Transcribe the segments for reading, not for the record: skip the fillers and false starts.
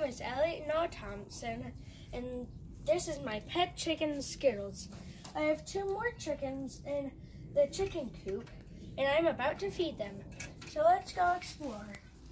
is Elliot Thompson, and this is my pet chicken, Skittles. I have 2 more chickens in the chicken coop, and I'm about to feed them. So let's go explore.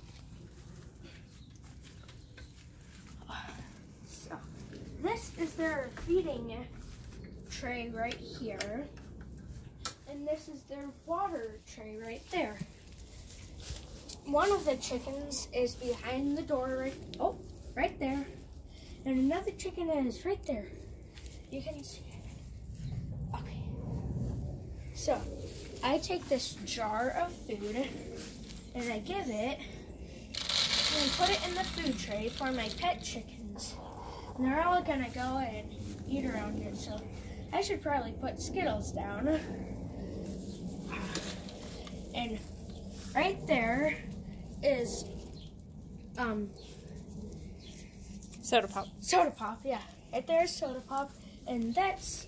So, this is their feeding tray right here, and this is their water tray right there. One of the chickens is behind the door right there. And another chicken is right there. You can see it. Okay. So, I take this jar of food and I give it and put it in the food tray for my pet chickens. And they're all gonna go and eat around it. So, I should probably put Skittles down. And right there is Soda Pop. Soda Pop, yeah. Right there is Soda Pop, and that's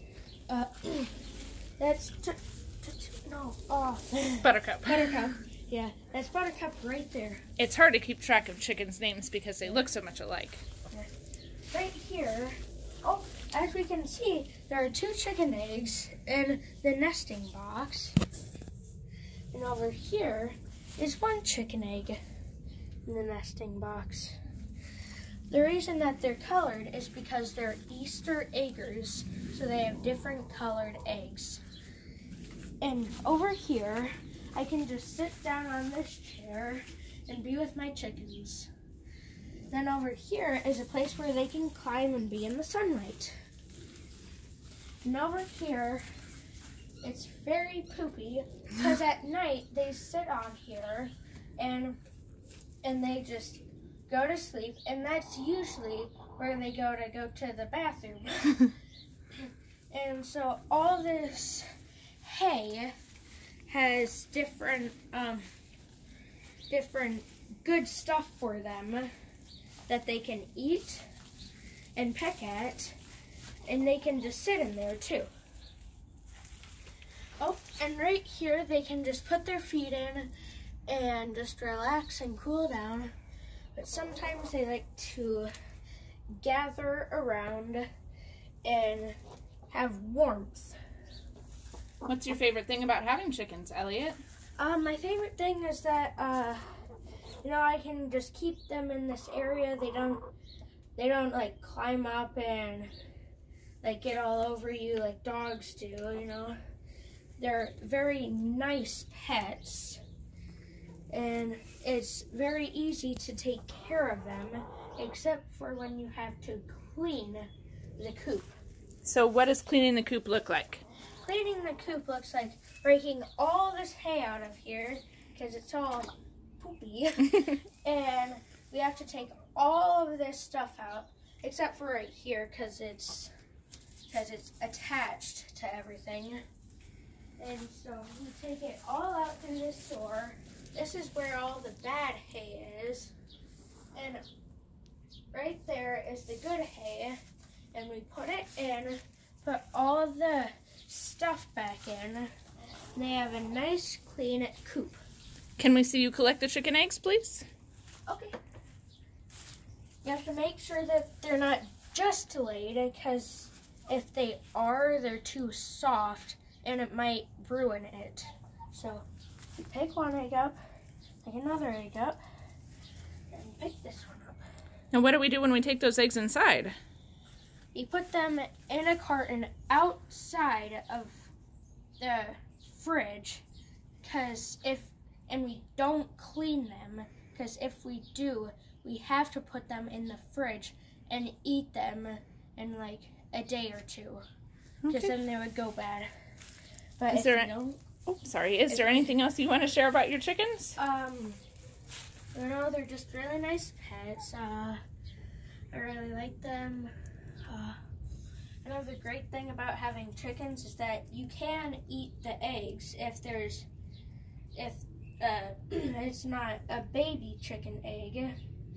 Buttercup. Buttercup. Yeah, that's Buttercup right there. It's hard to keep track of chickens' names because they look so much alike. Yeah. Right here, as we can see, there are 2 chicken eggs in the nesting box. And over here is 1 chicken egg in the nesting box. The reason that they're colored is because they're Easter eggers, so they have different colored eggs. And over here, I can just sit down on this chair and be with my chickens. Then over here is a place where they can climb and be in the sunlight. And over here, it's very poopy because at night they sit on here and they just go to sleep, and that's usually where they go to the bathroom. And so all this hay has different good stuff for them that they can eat and peck at, and they can just sit in there too. Oh, and right here they can just put their feet in and just relax and cool down. But sometimes they like to gather around and have warmth. What's your favorite thing about having chickens, Elliot? My favorite thing is that I can just keep them in this area. They don't like climb up and like get all over you like dogs do, you know. They're very nice pets, and it's very easy to take care of them, except for when you have to clean the coop. So what does cleaning the coop look like? Cleaning the coop looks like breaking all this hay out of here, because it's all poopy, and we have to take all of this stuff out, except for right here, because it's attached to everything. And so we take it all out through this door. This is where all the bad hay is. And right there is the good hay. And we put it in, put all of the stuff back in. And they have a nice clean coop. Can we see you collect the chicken eggs, please? Okay. You have to make sure that they're not just laid, because if they are, they're too soft and it might ruin it. So you pick one egg up, pick another egg up, and pick this one up. And what do we do when we take those eggs inside? You put them in a carton outside of the fridge, and we don't clean them, because if we do, we have to put them in the fridge and eat them in like a day or 2, because then they would go bad. But is there anything else you want to share about your chickens? They're just really nice pets. I really like them. Another great thing about having chickens is that you can eat the eggs if it's not a baby chicken egg,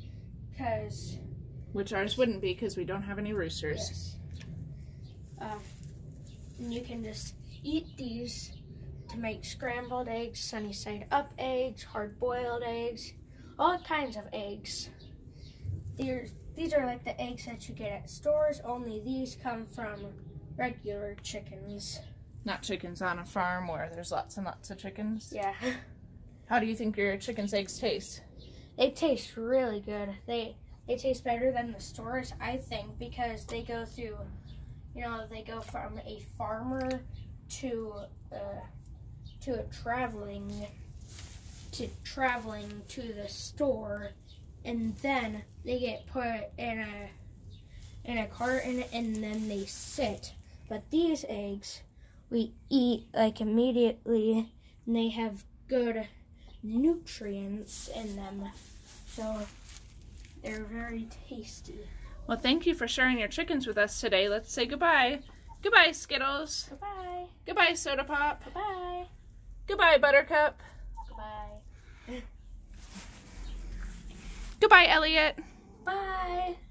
which ours wouldn't be, because we don't have any roosters. Yes. And you can just eat these to make scrambled eggs, sunny side up eggs, hard boiled eggs, all kinds of eggs. These these are like the eggs that you get at stores, only these come from regular chickens. Not chickens on a farm where there's lots and lots of chickens. Yeah. How do you think your chicken's eggs taste? They taste really good. They taste better than the stores, I think, because they go through, you know, they go from a farmer to traveling to the store, and then they get put in a carton and then they sit. But these eggs we eat like immediately, and they have good nutrients in them, so they're very tasty. Well, thank you for sharing your chickens with us today. Let's say goodbye. Goodbye, Skittles. Goodbye. Goodbye, Soda Pop. Goodbye. Goodbye, Buttercup. Goodbye. Goodbye, Elliot. Bye.